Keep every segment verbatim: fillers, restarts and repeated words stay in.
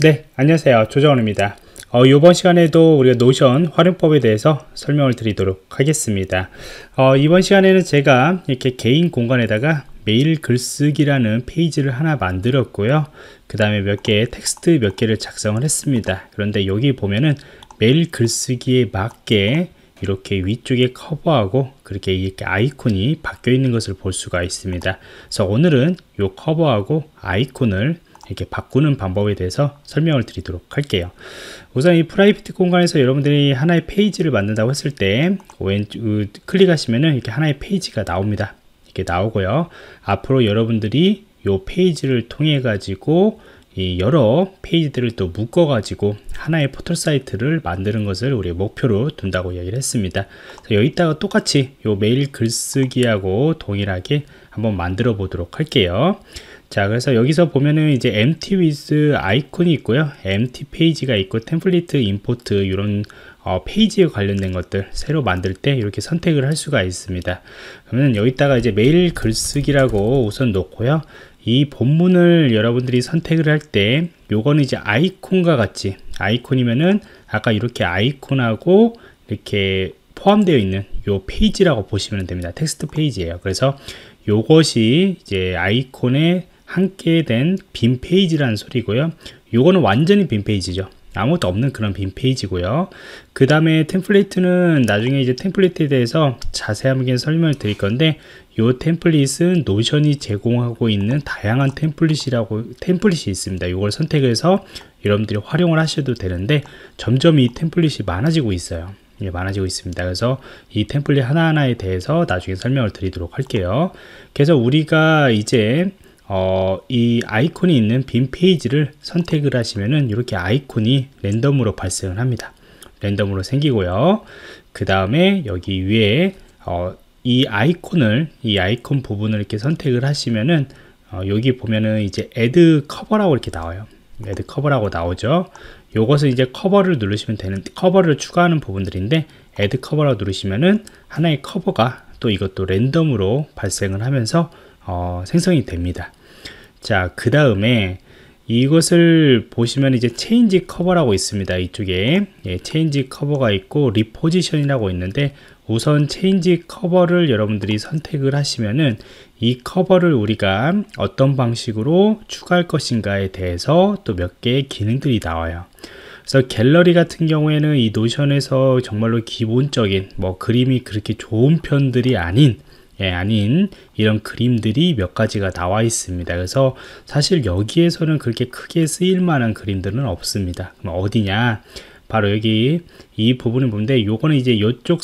네, 안녕하세요. 조정원입니다. 어, 이번 시간에도 우리가 노션 활용법에 대해서 설명을 드리도록 하겠습니다. 어, 이번 시간에는 제가 이렇게 개인 공간에다가 메일 글쓰기라는 페이지를 하나 만들었고요. 그 다음에 몇 개의 텍스트 몇 개를 작성을 했습니다. 그런데 여기 보면은 메일 글쓰기에 맞게 이렇게 위쪽에 커버하고 그렇게 이렇게 아이콘이 바뀌어 있는 것을 볼 수가 있습니다. 그래서 오늘은 이 커버하고 아이콘을 이렇게 바꾸는 방법에 대해서 설명을 드리도록 할게요. 우선 이 프라이빗 공간에서 여러분들이 하나의 페이지를 만든다고 했을 때 왼쪽 클릭하시면은 이렇게 하나의 페이지가 나옵니다. 이렇게 나오고요. 앞으로 여러분들이 이 페이지를 통해 가지고 이 여러 페이지들을 또 묶어 가지고 하나의 포털 사이트를 만드는 것을 우리 목표로 둔다고 이야기를 했습니다. 여기다가 똑같이 이 메일 글쓰기하고 동일하게 한번 만들어 보도록 할게요. 자, 그래서 여기서 보면은 이제 empty with 아이콘이 있고요, empty 페이지가 있고, 템플릿 임포트 이런 어, 페이지에 관련된 것들 새로 만들 때 이렇게 선택을 할 수가 있습니다. 그러면 여기다가 이제 메일 글쓰기라고 우선 놓고요. 이 본문을 여러분들이 선택을 할 때 요거는 이제 아이콘과 같이, 아이콘이면은 아까 이렇게 아이콘하고 이렇게 포함되어 있는 요 페이지라고 보시면 됩니다. 텍스트 페이지예요. 그래서 요것이 이제 아이콘에 함께 된 빈 페이지라는 소리고요. 요거는 완전히 빈 페이지죠. 아무것도 없는 그런 빈 페이지고요. 그 다음에 템플릿은 나중에 이제 템플릿에 대해서 자세하게 설명을 드릴 건데, 요 템플릿은 노션이 제공하고 있는 다양한 템플릿이라고 템플릿이 있습니다. 이걸 선택해서 여러분들이 활용을 하셔도 되는데, 점점 이 템플릿이 많아지고 있어요. 예, 많아지고 있습니다. 그래서 이 템플릿 하나하나에 대해서 나중에 설명을 드리도록 할게요. 그래서 우리가 이제 어, 이 아이콘이 있는 빈 페이지를 선택을 하시면은 이렇게 아이콘이 랜덤으로 발생을 합니다. 랜덤으로 생기고요. 그 다음에 여기 위에 어, 이 아이콘을 이 아이콘 부분을 이렇게 선택을 하시면은 어, 여기 보면은 이제 add 커버라고 이렇게 나와요. add 커버라고 나오죠. 요것은 이제 커버를 누르시면 되는, 커버를 추가하는 부분들인데, add 커버라고 누르시면은 하나의 커버가 또 이것도 랜덤으로 발생을 하면서 어, 생성이 됩니다. 자, 그 다음에 이것을 보시면 이제 체인지 커버라고 있습니다. 이쪽에 예, 체인지 커버가 있고 리포지션이라고 있는데, 우선 체인지 커버를 여러분들이 선택을 하시면은 이 커버를 우리가 어떤 방식으로 추가할 것인가에 대해서 또 몇 개의 기능들이 나와요. 그래서 갤러리 같은 경우에는 이 노션에서 정말로 기본적인 뭐 그림이 그렇게 좋은 편들이 아닌 예, 아닌 이런 그림들이 몇 가지가 나와 있습니다. 그래서 사실 여기에서는 그렇게 크게 쓰일 만한 그림들은 없습니다. 그럼 어디냐? 바로 여기 이 부분을 보는데, 요거는 이제 이쪽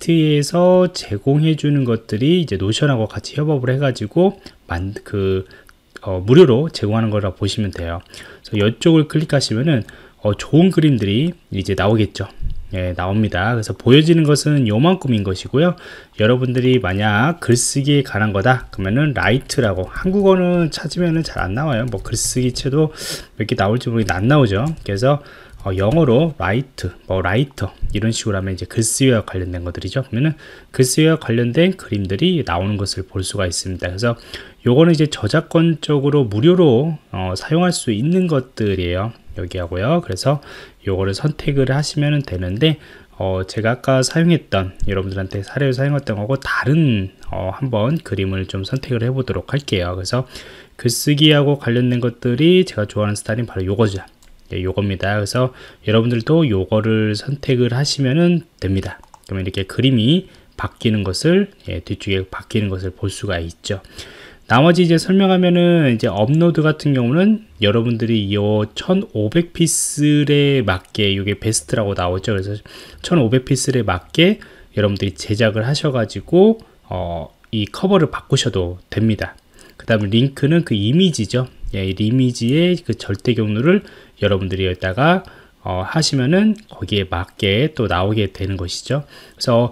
사이트에서 제공해 주는 것들이 이제 노션하고 같이 협업을 해가지고 만, 그, 어, 무료로 제공하는 거라고 보시면 돼요. 그래서 이쪽을 클릭하시면은 어, 좋은 그림들이 이제 나오겠죠. 예, 나옵니다. 그래서 보여지는 것은 요만큼인 것이고요. 여러분들이 만약 글쓰기에 관한 거다 그러면은 라이트라고, 한국어는 찾으면은 잘 안 나와요. 뭐 글쓰기 채도 몇 개 나올지 모르겠는데 안 나오죠. 그래서 어, 영어로 라이트, 뭐 라이터 이런 식으로 하면 이제 글쓰기와 관련된 것들이죠. 그러면은 글쓰기와 관련된 그림들이 나오는 것을 볼 수가 있습니다. 그래서 요거는 이제 저작권적으로 무료로 어, 사용할 수 있는 것들이에요. 여기 하고요. 그래서 요거를 선택을 하시면 되는데, 어, 제가 아까 사용했던, 여러분들한테 사례를 사용했던 거고 다른 어, 한번 그림을 좀 선택을 해 보도록 할게요. 그래서 글쓰기하고 관련된 것들이 제가 좋아하는 스타일은 바로 요거죠. 예, 요겁니다. 그래서 여러분들도 요거를 선택을 하시면 됩니다. 그러면 이렇게 그림이 바뀌는 것을, 예, 뒤쪽에 바뀌는 것을 볼 수가 있죠. 나머지 이제 설명하면은, 이제 업로드 같은 경우는 여러분들이 이 천오백 피슬에 맞게, 이게 베스트라고 나오죠. 그래서 천오백 피슬에 맞게 여러분들이 제작을 하셔가지고 어, 이 커버를 바꾸셔도 됩니다. 그 다음에 링크는 그 이미지죠. 예, 이 이미지의 그 절대 경로를 여러분들이 여기다가 어, 하시면은 거기에 맞게 또 나오게 되는 것이죠. 그래서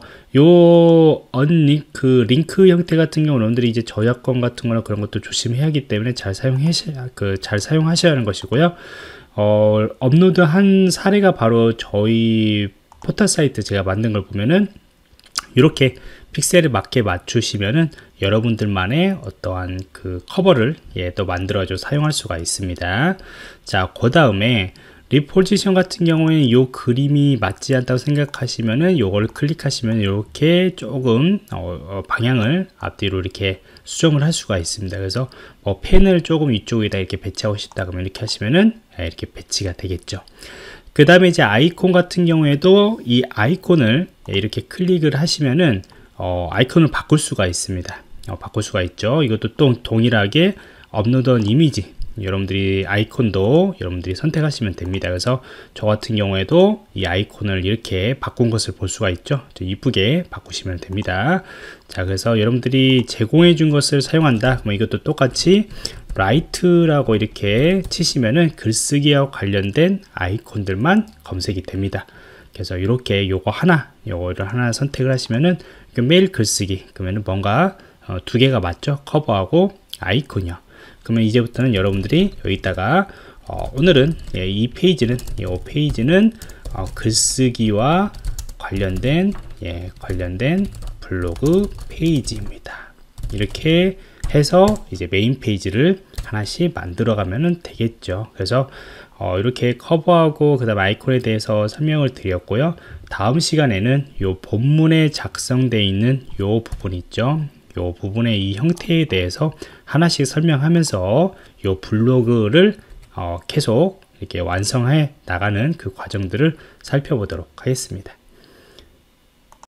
요 언링크 링크 형태 같은 경우는 여러분들이 이제 저작권 같은 거나 그런 것도 조심해야 하기 때문에 잘 사용하셔야 그 잘 사용하셔야 하는 것이고요. 어, 업로드 한 사례가 바로 저희 포털 사이트 제가 만든 걸 보면은 이렇게 픽셀에 맞게 맞추시면은 여러분들만의 어떠한 그 커버를 예, 또 만들어줘 사용할 수가 있습니다. 자, 그 다음에 리포지션 같은 경우에는 이 그림이 맞지 않다고 생각하시면은 요걸 클릭하시면 이렇게 조금 어, 어, 방향을 앞뒤로 이렇게 수정을 할 수가 있습니다. 그래서 뭐 펜을 조금 이쪽에다 이렇게 배치하고 싶다 그러면 이렇게 하시면은 이렇게 배치가 되겠죠. 그 다음에 이제 아이콘 같은 경우에도 이 아이콘을 이렇게 클릭을 하시면은 어, 아이콘을 바꿀 수가 있습니다. 어, 바꿀 수가 있죠. 이것도 또 동일하게 업로드한 이미지 여러분들이 아이콘도 여러분들이 선택하시면 됩니다. 그래서 저 같은 경우에도 이 아이콘을 이렇게 바꾼 것을 볼 수가 있죠. 이쁘게 바꾸시면 됩니다. 자, 그래서 여러분들이 제공해 준 것을 사용한다. 뭐 이것도 똑같이 라이트라고 이렇게 치시면은 글쓰기와 관련된 아이콘들만 검색이 됩니다. 그래서 이렇게 요거 하나, 요거를 하나 선택을 하시면은 메일 글쓰기 그러면은 뭔가 어, 두 개가 맞죠? 커버하고 아이콘이요. 그러면 이제부터는 여러분들이 여기다가 어, 오늘은 예, 이 페이지는 이 페이지는 어, 글쓰기와 관련된 예, 관련된 블로그 페이지입니다. 이렇게 해서 이제 메인 페이지를 하나씩 만들어 가면 되겠죠. 그래서 어, 이렇게 커버하고 그 다음 아이콘에 대해서 설명을 드렸고요. 다음 시간에는 이 본문에 작성되어 있는 이 부분 있죠. 이 부분의 이 형태에 대해서 하나씩 설명하면서 이 블로그를 어, 계속 이렇게 완성해 나가는 그 과정들을 살펴보도록 하겠습니다.